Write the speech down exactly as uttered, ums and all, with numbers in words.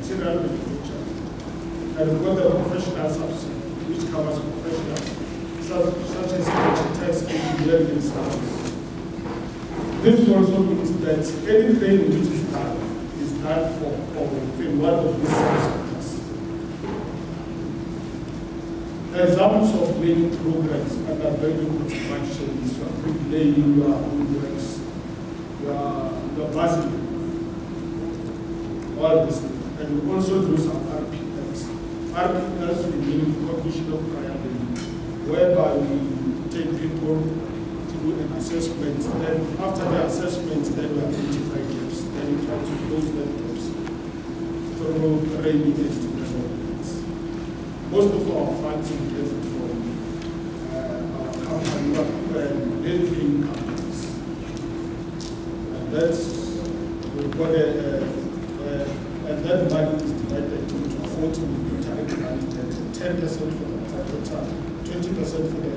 material manufacturing. And we've got the professional subsidy, which covers professionals such, such as architects, engineering, and science. This also means that anything which is done is done for or within one of these subsectors. Examples of many programs under building construction is your bricklaying, your woodworks, your, your buzzing, all this. And we also do some R P Ls. R P Ls mean recognition of prior learning, whereby we take people through an assessment, then after the assessment, then we identify gaps, then we try to close the gaps through training and development. Most of our funds we get it from uh, our company, uh, building companies. And that's, we've got a, uh, uh, and that money is divided into forty with direct money, ten percent for the capital, twenty percent for the